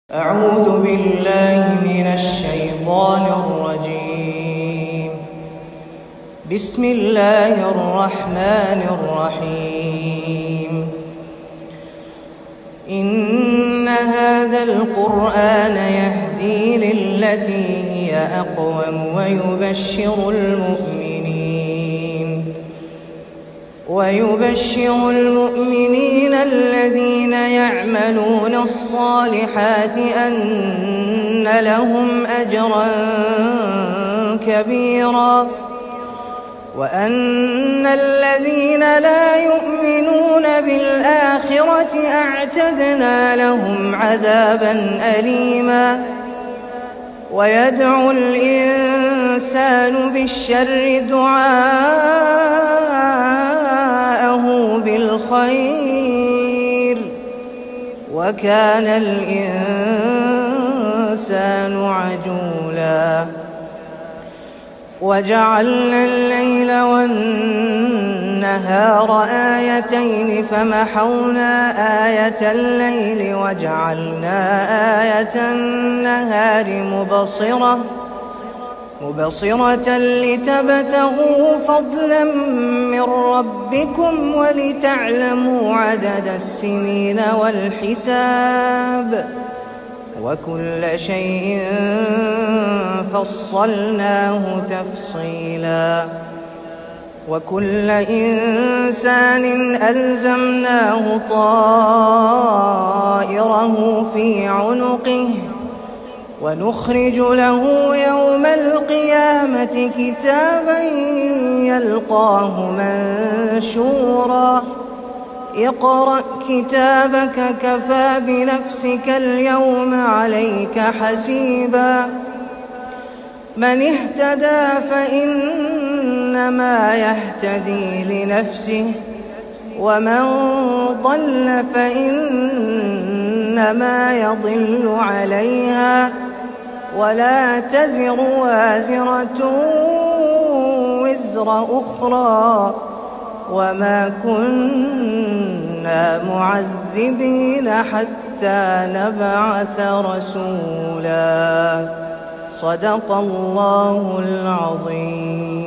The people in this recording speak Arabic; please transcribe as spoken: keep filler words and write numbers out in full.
أعوذ بالله من الشيطان الرجيم. بسم الله الرحمن الرحيم. إن هذا القرآن يهدي للتي هي أقوم ويبشر المؤمنين ويبشر المؤمنين الذين يعملون الصالحات أن لهم أجرا كبيرا وأن الذين لا يؤمنون بالآخرة أعتدنا لهم عذابا أليما. ويدعو الإنسان بالشر دعاءه بالخير وكان الإنسان عجولا. وجعلنا الليل والنهار آيتين فمحونا آية الليل وجعلنا آية النهار مبصرة مبصرة لتبتغوا فضلا من ربكم ولتعلموا عدد السنين والحساب وكل شيء فصلناه تفصيلا. وكل إنسان ألزمناه طائره في عنقه ونخرج له يوم القيامة كتابا يلقاه منشورا. اقرأ كتابك كفى بنفسك اليوم عليك حسيبا. من اهتدى فإنما يهتدي لنفسه ومن ضل فإنما يضل عليها ولا تزر وازرة وزر أخرى وما كنا معذبين حتى نبعث رسولا. صدق الله العظيم.